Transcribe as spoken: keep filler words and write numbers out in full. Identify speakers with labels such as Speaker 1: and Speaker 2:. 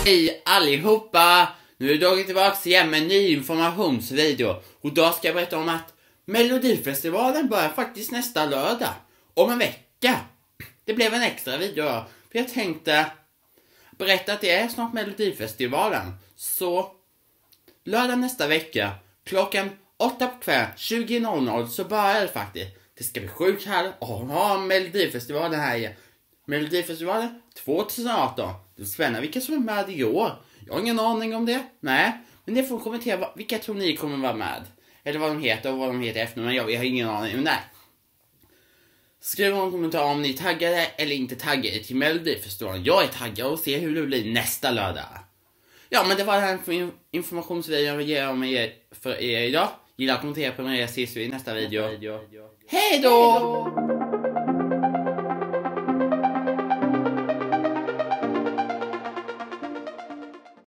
Speaker 1: Hej allihopa! Nu är jag tillbaka igen med en ny informationsvideo. Och då ska jag berätta om att Melodifestivalen börjar faktiskt nästa lördag. Om en vecka. Det blev en extra video då. För jag tänkte berätta att det är snart Melodifestivalen. Så lördag nästa vecka klockan åtta på kväll tjugo noll noll så börjar det faktiskt. Det ska bli sjukt här. Åh, ja, Melodifestivalen här igen. Melodifestivalen tjugoarton. Det är spännande vilka som är med i år. Jag har ingen aning om det. Nej. Men det får kommentera vilka tror ni kommer vara med. Eller vad de heter och vad de heter efter. Men jag, jag har ingen aning. Men nej. Skriv en kommentar om ni är taggade eller inte taggade till Melodifestivalen. Jag är taggad och ser hur det blir nästa lördag. Ja, men det var det här för informationsvideon jag vill ge om er för er idag. Gilla och kommentera på mig. Jag ses vi i nästa video. Hej då!